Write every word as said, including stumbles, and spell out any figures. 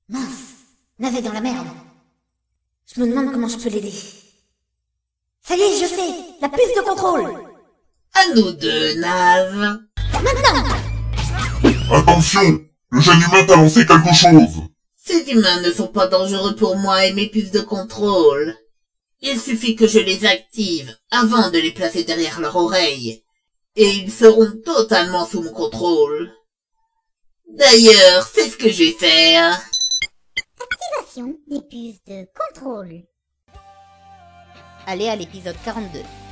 Mince, Nav est dans la merde. Je me demande comment je peux l'aider. Ça y est, je sais, la puce de contrôle. À nous deux, Nav. Maintenant. Attention, le jeune humain t'a lancé quelque chose. Ces humains ne sont pas dangereux pour moi et mes puces de contrôle. Il suffit que je les active avant de les placer derrière leur oreille, et ils seront totalement sous mon contrôle. D'ailleurs, c'est ce que je vais faire. Activation des puces de contrôle. Allez à l'épisode quarante-deux.